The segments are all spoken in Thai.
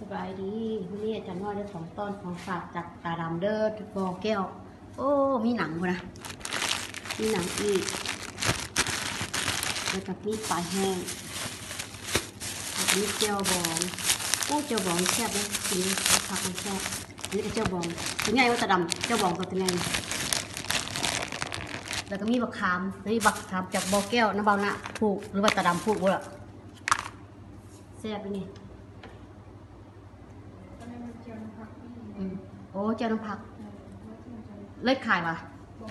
บายดีวันนี้อาจารย์ว่าได้ของต้อนของฝากจากตาดำเด้อบอแก้วโอ้มีหนังกูนะมีหนังอีกแล้วกับมีปลาแห้งแบบนี้เจียวบองโอ้เจียวบองแซ่บเลยกินผักมันแซ่บนี่ก็เจียวบองถึงไงว่าตาดำเจียวบองตัวถึงไงแล้วก็มีบักขามนี่บักขามจากบอแก้วน้ำเบาหน้าผูกหรือว่าตาดำผูกบ่ล่ะแซ่บไปนี่โอ้เจ้าน้ำผักเล็กขายว่ะ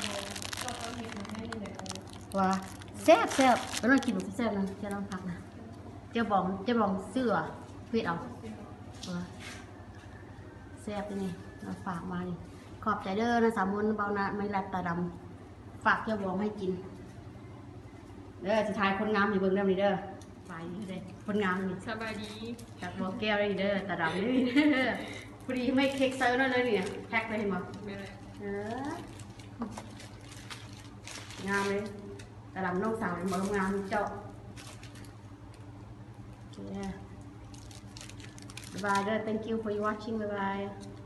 ว่าแซ่บแล้วเรากินแซ่บนะเจ้าน้ำผักนะเจ้าบองเสื้อเพื่อเอาว่าแซ่บนี่เราฝากมานี่ขอบใจเด้อนะสามมนเบานะไม่รับตาดำฝากเจ้าบองให้กินเด้อจะทายคนงามอยู่เบื้องเริ่มนี่เด้อไปนี่เด้คนงามนี่สบายดีจากบอแก้วนี่เด้อตาดำนี่พอดีไม่เค้กเซอร์นั่นเลยเนี่ยแพ็คเลยเห็นไหมไม่เลยงามเลยแต่ลำน้องสาวเหมือนงามเจาะโอเคบายบายเด้อ thank you for watching bye bye